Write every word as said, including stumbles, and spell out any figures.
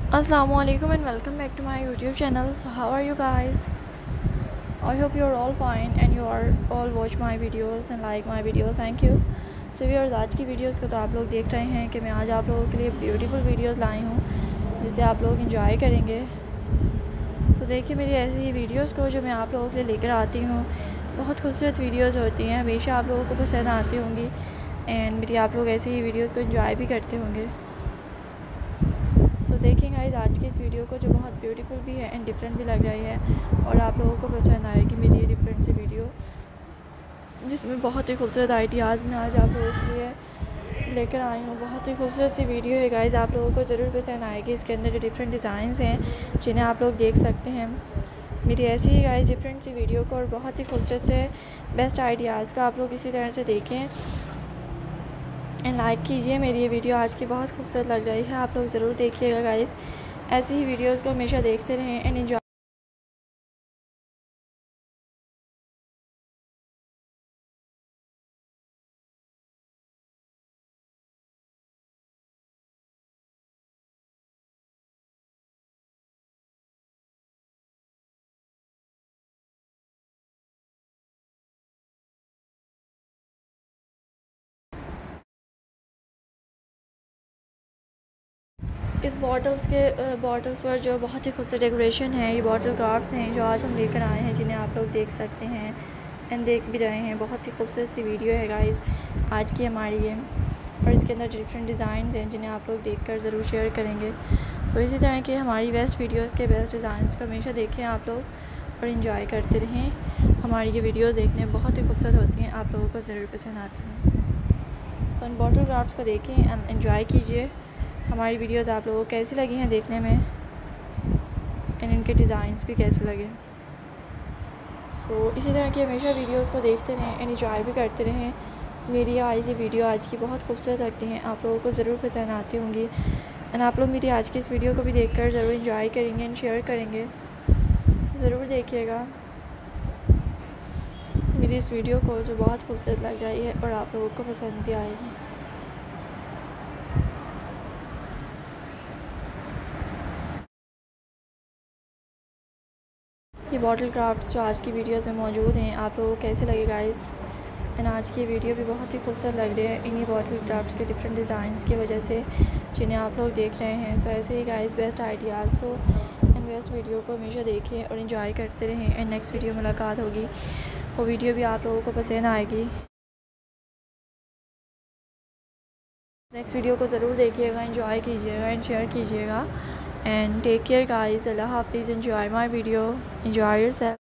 Assalamualaikum and welcome back to my YouTube channel. So how are you guys? I hope you're all fine and you are all watch my videos and like my videos. Thank you. So viewers, आज की videos को तो आप लोग देख रहे हैं कि मैं आज आप लोगों के लिए ब्यूटीफुल वीडियोस लाई हूँ जिसे आप लोग इंजॉय करेंगे। सो so, देखिए मेरी ऐसी ही वीडियोस को जो मैं आप लोगों के लिए लेकर आती हूँ, बहुत खूबसूरत वीडियोस होती हैं, हमेशा आप लोगों को पसंद आती होंगी एंड मेरी आप लोग ऐसी ही वीडियोस को एंजॉय भी करते होंगे। सो so, देखें गाइस आज की इस वीडियो को जो बहुत ब्यूटीफुल भी है एंड डिफरेंट भी लग रही है और आप लोगों को पसंद आएगी मेरी ये डिफरेंट सी वीडियो, जिसमें बहुत ही खूबसूरत आइडियाज़ मैं आज आप लोगों के लिए लेकर आई हूँ। बहुत ही खूबसूरत सी वीडियो है गाइस, आप लोगों को ज़रूर पसंद आएगी। इसके अंदर जो डिफरेंट डिज़ाइंस हैं जिन्हें आप लोग देख सकते हैं। मेरी ऐसी ही गाइस डिफरेंट सी वीडियो को और बहुत ही खूबसूरत से बेस्ट आइडियाज़ को आप लोग इसी तरह से देखें एंड लाइक कीजिए। मेरी ये वीडियो आज की बहुत खूबसूरत लग रही है, आप लोग ज़रूर देखिएगा गाइस। ऐसी ही वीडियोस को हमेशा देखते रहें एंड एंजॉय। इस बॉटल्स के बॉटल्स पर जो बहुत ही खूबसूरत डेकोरेशन है, ये बॉटल क्राफ्ट्स हैं जो आज हम लेकर आए हैं, जिन्हें आप लोग देख सकते हैं एंड देख भी रहे हैं। बहुत ही खूबसूरत सी वीडियो है गाइस आज की हमारी ये, और इसके अंदर डिफरेंट डिज़ाइन हैं जिन्हें आप लोग देखकर ज़रूर शेयर करेंगे। सो इसी तरह के हमारी बेस्ट वीडियोस के बेस्ट डिज़ाइंस को हमेशा देखें आप लोग और इन्जॉय करते रहें। हमारी ये वीडियोस देखने बहुत ही खूबसूरत होती हैं, आप लोगों को ज़रूर पसंद आती हैं। सो इन बॉटल क्राफ्ट्स को देखें एंड एंजॉय कीजिए। हमारी वीडियोस आप लोगों को कैसी लगी हैं देखने में एंड इनके डिज़ाइंस भी कैसे लगे। सो so, इसी तरह की हमेशा वीडियोस को देखते रहें एंड एंजॉय भी करते रहें। मेरी आज ये वीडियो आज की बहुत खूबसूरत लगती हैं, आप लोगों को ज़रूर पसंद आती होंगी एंड आप लोग मेरी आज की इस वीडियो को भी देखकर ज़रूर एंजॉय करेंगे एंड शेयर करेंगे। so, ज़रूर देखिएगा मेरी इस वीडियो को जो बहुत खूबसूरत लग रही है और आप लोगों को पसंद भी आएगी। ये बॉटल क्राफ्ट्स जो आज की वीडियोस में मौजूद हैं, आप लोगों को कैसे लगे गाइस। एंड आज की वीडियो भी बहुत ही खूबसूरत लग रही है इन्हीं बॉटल क्राफ्ट्स के डिफरेंट डिज़ाइंस की वजह से जिन्हें आप लोग देख रहे हैं। सो ऐसे ही गाइस बेस्ट आइडियाज़ को एंड बेस्ट वीडियो को हमेशा देखें और इन्जॉय करते रहें एंड नेक्स्ट वीडियो मुलाकात होगी, वो वीडियो भी आप लोगों को पसंद आएगी। नेक्स्ट वीडियो को ज़रूर देखिएगा, एंजॉय कीजिएगा एंड शेयर कीजिएगा एंड टेक केयर गाइस। अल्लाह हाफिज़। Enjoy my video, enjoy yourself.